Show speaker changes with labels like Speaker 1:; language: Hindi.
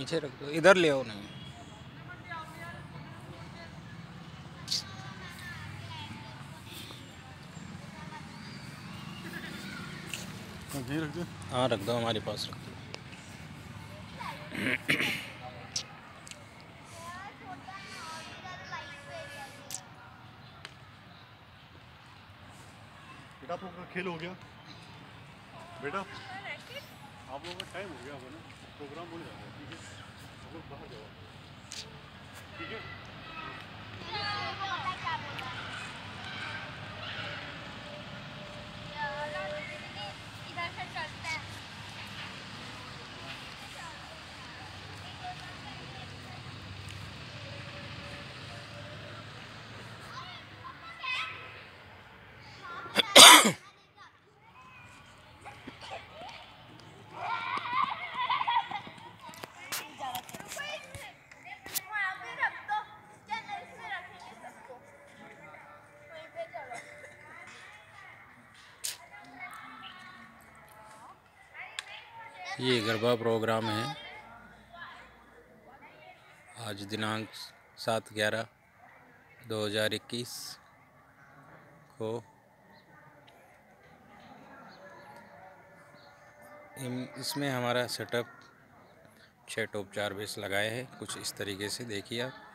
Speaker 1: पीछे रख दो, इधर ले आओ नहीं।
Speaker 2: रख दो।
Speaker 1: हाँ रख दो, हमारे पास रख दो।
Speaker 2: बेटा आप लोगों का खेल हो गया। बेटा आप लोगों का टाइम हो गया, ना प्रोग्राम हो जाता है। ठीक है, आप लोग बाहर जाओ। ठीक है,
Speaker 1: ये गरबा प्रोग्राम है। आज दिनांक 7/11/2021 को इसमें हमारा सेटअप 6 टॉप 4 बेस लगाए हैं। कुछ इस तरीके से देखिए आप।